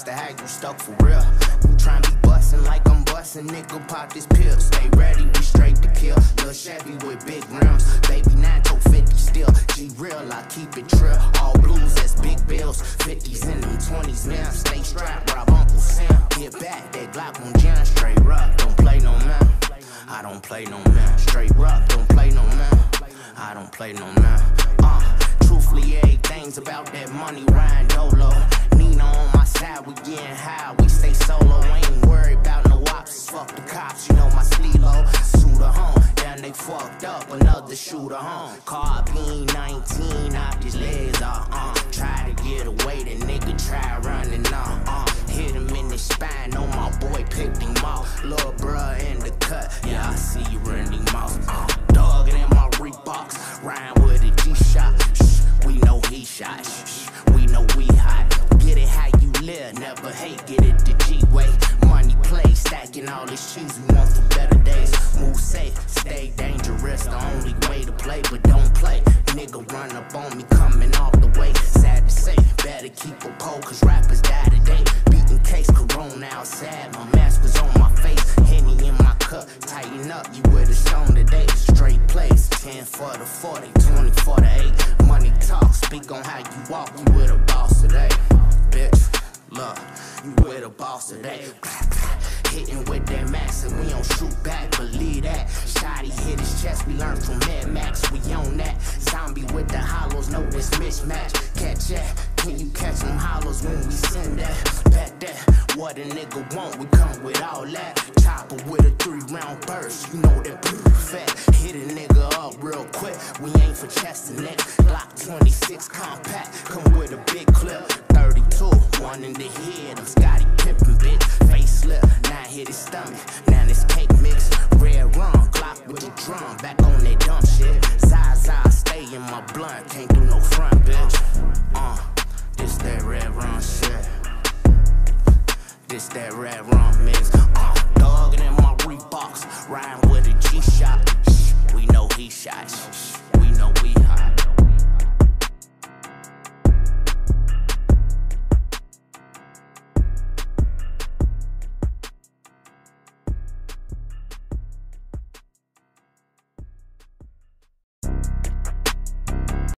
asked her how you stuck for real. You tryna be bustin' like I'm bustin', nigga, pop this pill. Stay ready, we straight to kill. Lil' Chevy with big rims, baby 9 to 50 still. G real, I keep it trill. All blues, that's big bills. 50s in them 20s now. Stay strapped, rob Uncle Sam. Get back, that Glock on John. Straight rock, don't play no man. I don't play no man. Straight rock, don't play no man. I don't play no man. Truthfully, everything's about that money, Ryan Dolo. Nina on my side, we getting high, we stay solo. Ain't worried about no ops, fuck the cops, you know my sleelo. Shooter home, then they fucked up, another shooter home. Car being 19, off his legs are try to get away, the nigga try running on. Hit him in the spine, on my boy picked him off. Lil' bruh in the cut, yeah, I see you running him off. Dog it in my Reeboks, rhyme with a G-Shot. We know he shot, we know we hot. Get it how you live, never hate, get it the G-way. Money play, stacking all this cheese, we want for better days. Move safe, stay dangerous, the only way to play, but don't play. Nigga run up on me, coming off the way. Sad to say, better keep a pole, cause rappers die today. Beating case, corona outside, my mask was on my face. Henny in my cup, tighten up, you would've shown today. Straight plays, 10 for the 40, 20 for the 8. Money talk, speak on how you walk, you with a boss today. Bitch, look, you with a boss today. Hitting with that max and we don't shoot back, believe that. Shotty hit his chest, we learned from Mad Max, we own that. Zombie with the hollows, know this mismatch. Catch that, can you catch them hollows when we send that? Bet that, what a nigga want, we come with all that. Chopper with a 3-round burst, you know that fat. Hit a nigga up real quick, we ain't for chest and neck. Glock 26 compact, come with a big clip. 32, one in the head, I'm Scotty Pippen, bitch. Face slip, now hit his stomach, now this cake mix. Red rum, Glock with the drum, back on that dumb shit. Zaza, stay in my blunt, can't do no front, bitch. This that red rum shit. This that red rum.